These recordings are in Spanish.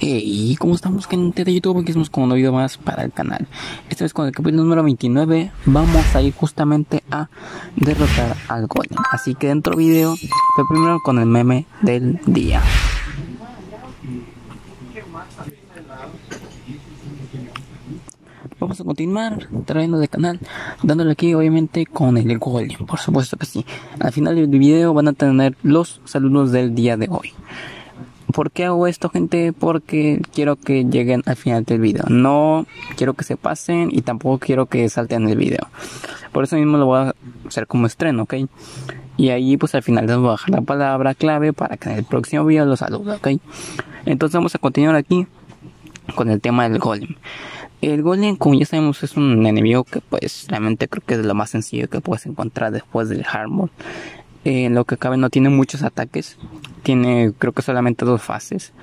Y como estamos gente de YouTube, aquí estamos con un video más para el canal. Esta vez con el capítulo número 29 vamos a ir justamente a derrotar al golem. Así que dentro video, pero primero con el meme del día. Vamos a continuar trayendo de canal, dándole aquí obviamente con el golem, por supuesto que sí. Al final del video van a tener los saludos del día de hoy. ¿Por qué hago esto, gente? Porque quiero que lleguen al final del video. No quiero que se pasen y tampoco quiero que salten el video. Por eso mismo lo voy a hacer como estreno, ¿ok? Y ahí pues al final les voy a dejar la palabra clave para que en el próximo video los salude, ¿ok? Entonces vamos a continuar aquí con el tema del golem. El golem, como ya sabemos, es un enemigo que pues realmente creo que es lo más sencillo que puedes encontrar después del hard mode. En lo que cabe no tiene muchos ataques. Tiene creo que solamente dos fases.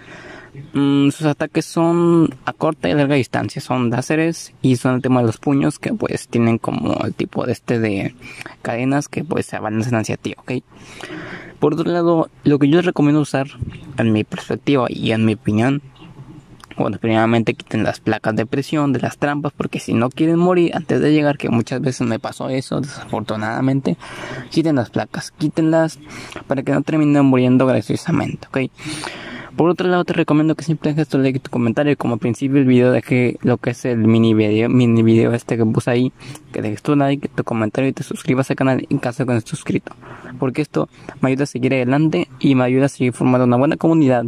Sus ataques son a corta y larga distancia. Son láseres y son el tema de los puños que pues tienen como el tipo de cadenas que pues se avanzan hacia ti, ¿ok? Por otro lado, lo que yo les recomiendo usar en mi perspectiva y en mi opinión, bueno, primeramente quiten las placas de presión de las trampas, porque si no quieren morir antes de llegar, que muchas veces me pasó eso, desafortunadamente, quiten las placas, quítenlas para que no terminen muriendo graciosamente, ¿ok? Por otro lado, te recomiendo que siempre dejes tu like y tu comentario. Como al principio del video dejé lo que es el mini video este que puse ahí, que dejes tu like, tu comentario y te suscribas al canal en caso de que no estés suscrito, porque esto me ayuda a seguir adelante y me ayuda a seguir formando una buena comunidad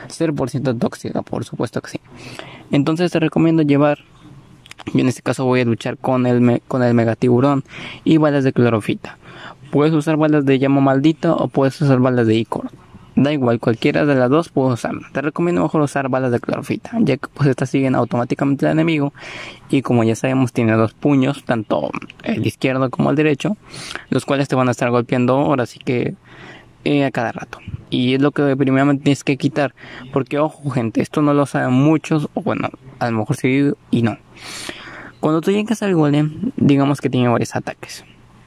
0% tóxica, por supuesto que sí. Entonces te recomiendo llevar, yo en este caso voy a luchar con el megatiburón y balas de clorofita. Puedes usar balas de llama maldita o puedes usar balas de icor. Da igual, cualquiera de las dos puedo usar. Te recomiendo mejor usar balas de clorofita, ya que pues estas siguen automáticamente al enemigo. Y como ya sabemos, tiene dos puños, tanto el izquierdo como el derecho, los cuales te van a estar golpeando ahora sí que a cada rato. Y es lo que primeramente tienes que quitar, porque ojo gente, esto no lo saben muchos, o bueno, a lo mejor sí y no. Cuando tú llegas al golem, digamos que tiene varios ataques.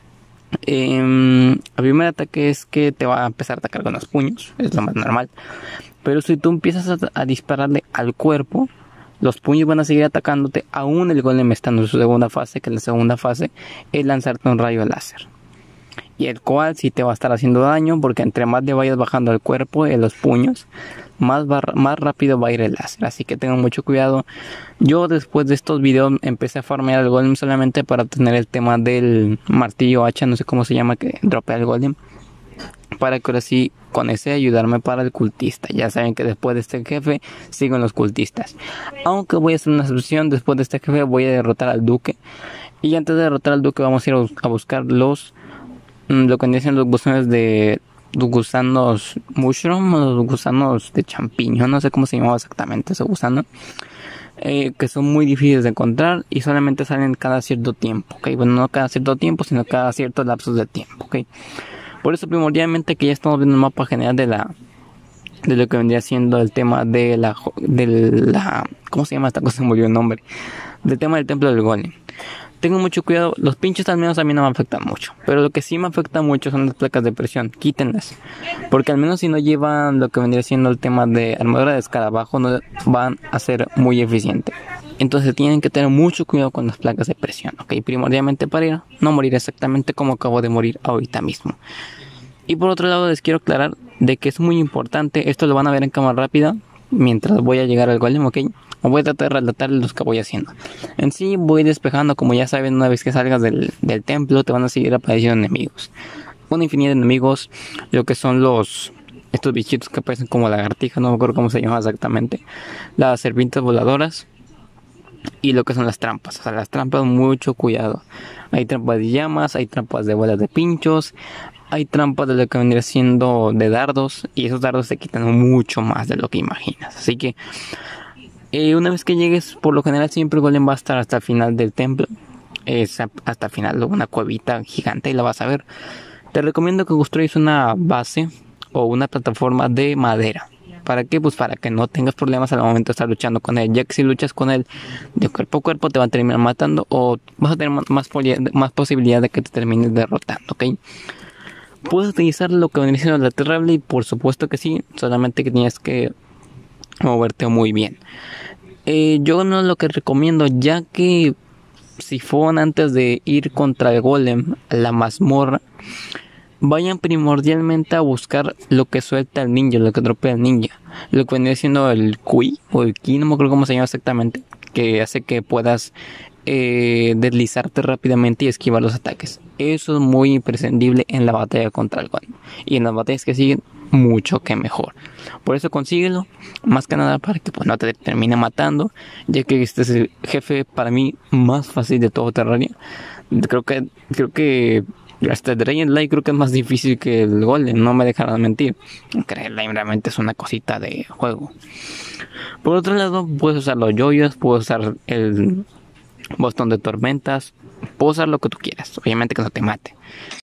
El primer ataque es que te va a empezar a atacar con los puños, es lo más normal. Pero si tú empiezas a dispararle al cuerpo, los puños van a seguir atacándote, aún el golem estando en su segunda fase, que la segunda fase es lanzarte un rayo láser. Y el cual sí te va a estar haciendo daño, porque entre más le vayas bajando el cuerpo en los puños, más rápido va a ir el láser. Así que tengan mucho cuidado. Yo después de estos videos empecé a farmear el golem solamente para tener el tema del martillo hacha, no sé cómo se llama, que dropea el golem, para que ahora sí con ese ayudarme para el cultista. Ya saben que después de este jefe sigo en los cultistas, aunque voy a hacer una excepción. Después de este jefe voy a derrotar al duque, y antes de derrotar al duque vamos a ir a buscar lo que dicen los gusanos mushroom, los gusanos de champiñón, no sé cómo se llamaba exactamente ese gusano, que son muy difíciles de encontrar y solamente salen cada cierto tiempo, ¿ok? Bueno, no cada cierto tiempo, sino cada ciertos lapsos de tiempo, ¿ok? Por eso primordialmente que ya estamos viendo el mapa general de lo que vendría siendo el tema de la ¿cómo se llama esta cosa? Se me olvidó el nombre. Del tema del templo del golem. Tengo mucho cuidado, los pinchos al menos a mí no me afectan mucho, pero lo que sí me afecta mucho son las placas de presión. Quítenlas, porque al menos si no llevan lo que vendría siendo el tema de armadura de escarabajo, no van a ser muy eficientes. Entonces tienen que tener mucho cuidado con las placas de presión, ok, primordialmente para no morir exactamente como acabo de morir ahorita mismo. Y por otro lado les quiero aclarar de que es muy importante, esto lo van a ver en cámara rápida mientras voy a llegar al golem, ok. Voy a tratar de relatar los que voy haciendo. En sí voy despejando, como ya saben, una vez que salgas del templo te van a seguir apareciendo enemigos. Una infinidad de enemigos, lo que son estos bichitos que parecen como lagartijas, no me acuerdo cómo se llama exactamente. Las serpientes voladoras y lo que son las trampas. O sea, las trampas, mucho cuidado. Hay trampas de llamas, hay trampas de bolas de pinchos, hay trampas de lo que vendría siendo de dardos, y esos dardos te quitan mucho más de lo que imaginas. Así que una vez que llegues, por lo general siempre el golem va a estar hasta el final del templo. Es hasta el final de una cuevita gigante y la vas a ver. Te recomiendo que construyas una base o una plataforma de madera. ¿Para qué? Pues para que no tengas problemas al momento de estar luchando con él, ya que si luchas con él de cuerpo a cuerpo te va a terminar matando, o vas a tener más posibilidad de que te termines derrotando, ¿ok? Puedes utilizar lo que viene siendo la Terrable, y por supuesto que sí, solamente que tienes que moverte muy bien. Yo no lo que recomiendo, ya que Sifón, antes de ir contra el golem a la mazmorra, vayan primordialmente a buscar lo que suelta el ninja, lo que dropea el ninja, lo que viene siendo el Kui o el Ki, no me acuerdo cómo se llama exactamente, que hace que puedas deslizarte rápidamente y esquivar los ataques. Eso es muy imprescindible en la batalla contra el golem, y en las batallas que siguen mucho que mejor. Por eso consíguelo, más que nada para que pues no te termine matando, ya que este es el jefe para mí más fácil de todo Terraria. Creo que hasta el Dragon Light creo que es más difícil que el Golem, no me dejarán mentir. Aunque el Light realmente es una cosita de juego. Por otro lado, puedes usar los yoyos, puedes usar el bastón de tormentas, puedes usar lo que tú quieras, obviamente que no te mate.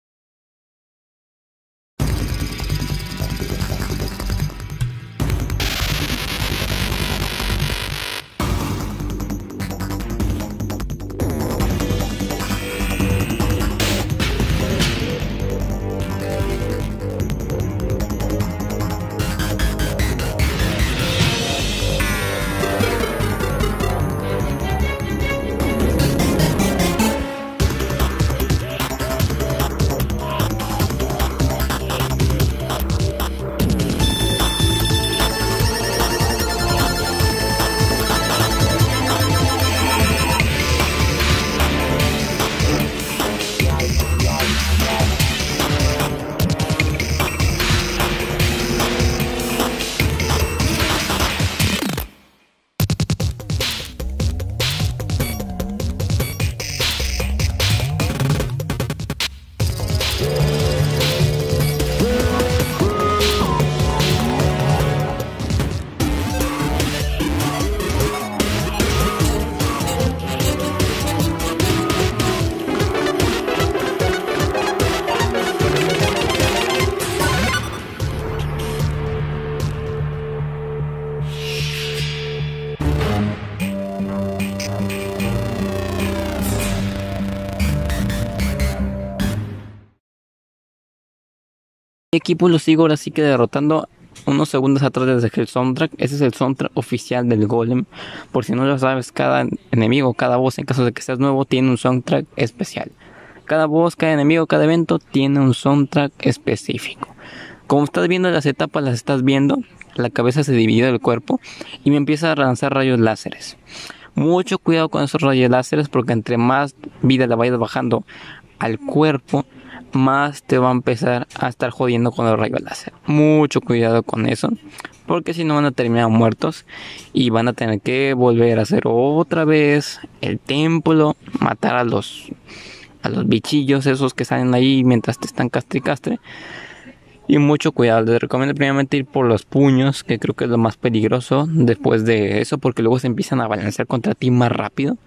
Equipo lo sigo ahora sí que derrotando unos segundos atrás desde el soundtrack. Ese es el soundtrack oficial del golem. Por si no lo sabes, cada enemigo, cada boss, en caso de que seas nuevo, tiene un soundtrack especial. Cada boss, cada enemigo, cada evento tiene un soundtrack específico. Como estás viendo las etapas, las estás viendo, la cabeza se dividió del cuerpo y me empieza a lanzar rayos láseres. Mucho cuidado con esos rayos láseres, porque entre más vida le vayas bajando al cuerpo, más te va a empezar a estar jodiendo con los rayos láser. Mucho cuidado con eso, porque si no van a terminar muertos y van a tener que volver a hacer otra vez el templo, matar a los bichillos esos que salen ahí mientras te están castre y castre. Y mucho cuidado, les recomiendo primeramente ir por los puños, que creo que es lo más peligroso después de eso, porque luego se empiezan a balancear contra ti más rápido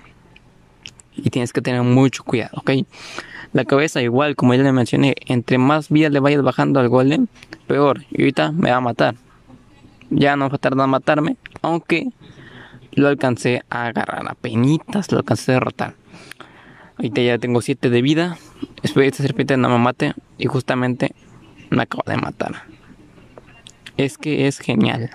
y tienes que tener mucho cuidado, ¿ok? La cabeza igual, como ya le mencioné, entre más vida le vayas bajando al golem, peor. Y ahorita me va a matar. Ya no va a tardar en matarme, aunque lo alcancé a agarrar, apenitas lo alcancé a derrotar. Ahorita ya tengo 7 de vida. Espero que esta serpiente no me mate, y justamente me acaba de matar. Es que es genial.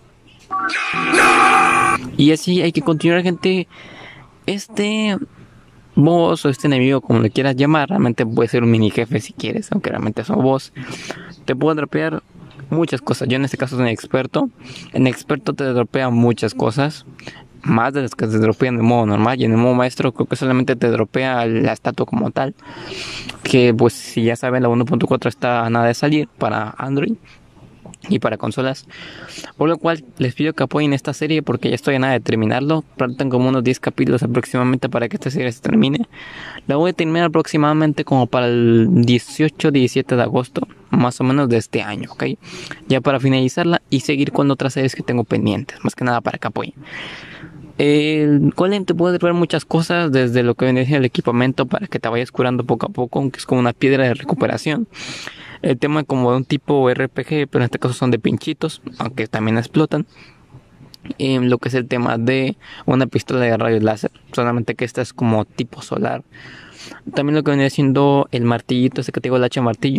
Y así hay que continuar, gente. Este boss o este enemigo, como le quieras llamar, realmente puede ser un mini jefe si quieres, aunque realmente es un boss. Te puede dropear muchas cosas. Yo en este caso soy un experto. En experto te dropea muchas cosas, más de las que te dropean en el modo normal. Y en el modo maestro creo que solamente te dropea la estatua como tal, que pues si ya saben, la 1.4 está a nada de salir para Android y para consolas, por lo cual les pido que apoyen esta serie, porque ya estoy a nada de terminarlo. Faltan como unos 10 capítulos aproximadamente para que esta serie se termine. La voy a terminar aproximadamente como para el 18-17 de agosto, más o menos de este año, ¿ok? Ya para finalizarla y seguir con otras series que tengo pendientes, más que nada para que apoyen. El golem te puede traer muchas cosas, desde lo que viene el equipamiento para que te vayas curando poco a poco, aunque es como una piedra de recuperación. El tema como de un tipo RPG, pero en este caso son de pinchitos, aunque también explotan. Lo que es el tema de una pistola de rayos láser, solamente que esta es como tipo solar. También lo que viene siendo el martillito, ese que te digo, el hacha martillo,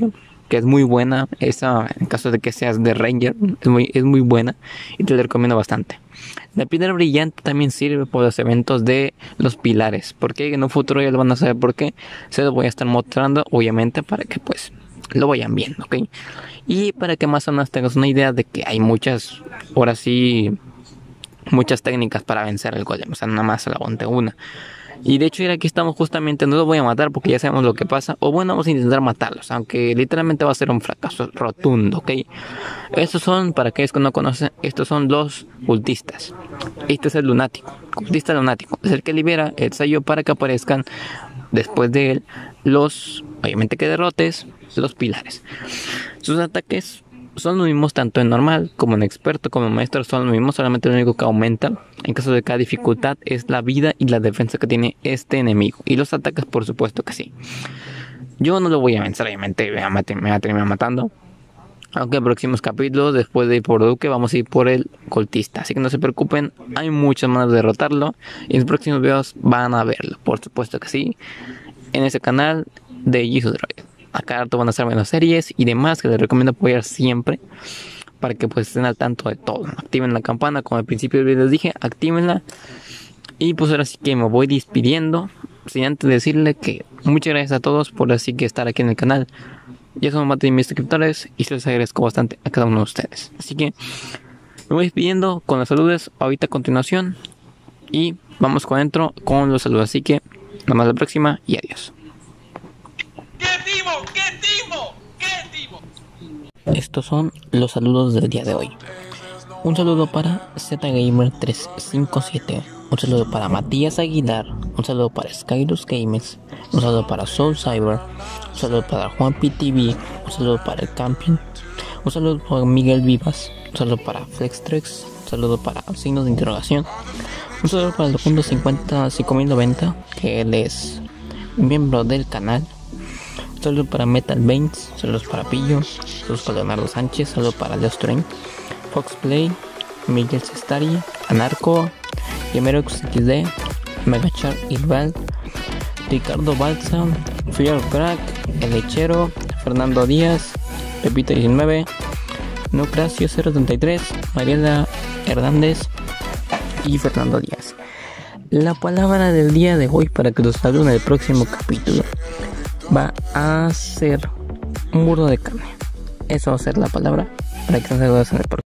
que es muy buena. Esa, en caso de que seas de Ranger, es muy buena y te la recomiendo bastante. La piedra brillante también sirve por los eventos de los pilares, porque en un futuro ya lo van a saber por qué. Se los voy a estar mostrando, obviamente, para que pues lo vayan viendo, ¿ok? Y para que más o menos tengas una idea de que hay muchas, ahora sí, muchas técnicas para vencer al golem, o sea, nada más solamente una. Y de hecho, aquí estamos justamente, no los voy a matar porque ya sabemos lo que pasa. O bueno, vamos a intentar matarlos, aunque literalmente va a ser un fracaso rotundo, ¿ok? Estos son, para aquellos que no conocen, estos son los cultistas. Este es el lunático, cultista lunático. Es el que libera el sello para que aparezcan después de él los, obviamente que derrotes, los pilares. Sus ataques son los mismos tanto en normal como en experto como en maestro, son los mismos, solamente lo único que aumenta en caso de cada dificultad es la vida y la defensa que tiene este enemigo, y los ataques por supuesto que sí. Yo no lo voy a vencer, obviamente me va a terminar matando, aunque en próximos capítulos, después de ir por Duque, vamos a ir por el cultista, así que no se preocupen, hay muchas maneras de derrotarlo y en los próximos videos van a verlo, por supuesto que sí, en ese canal de Jesus Droid. Acá rato van a estar viendo series y demás que les recomiendo apoyar siempre para que pues estén al tanto de todo. Activen la campana, como al principio del video les dije, actívenla. Y pues ahora sí que me voy despidiendo, sin antes decirle que muchas gracias a todos por así que estar aquí en el canal. Ya son más de 1000 suscriptores y se les agradezco bastante a cada uno de ustedes. Así que me voy despidiendo con los saludos ahorita a continuación y vamos con adentro con los saludos. Así que nada más la próxima y adiós. Estos son los saludos del día de hoy. Un saludo para ZGamer357. Un saludo para Matías Aguilar. Un saludo para Skyrus Games. Un saludo para Soul Cyber. Un saludo para Juan PTV. Un saludo para el Campion. Un saludo para Miguel Vivas. Un saludo para FlexTrex. Un saludo para signos de interrogación. Un saludo para el punto 50.90, que él es un miembro del canal. Saludos para Metal Baines, saludos para Pillo, saludos para Leonardo Sánchez, saludos para Leo Strain, Fox Play, Miguel Cestari, Anarco, Yemerox XD, Megachar Irval, Ricardo Balsa, Fear Crack, El Lechero, Fernando Díaz, Pepito 19, Nucracio 033, Mariela Hernández y Fernando Díaz. La palabra del día de hoy para que los saluden en el próximo capítulo va a ser un burro de carne. Eso va a ser la palabra para que nos saluden en el próximo.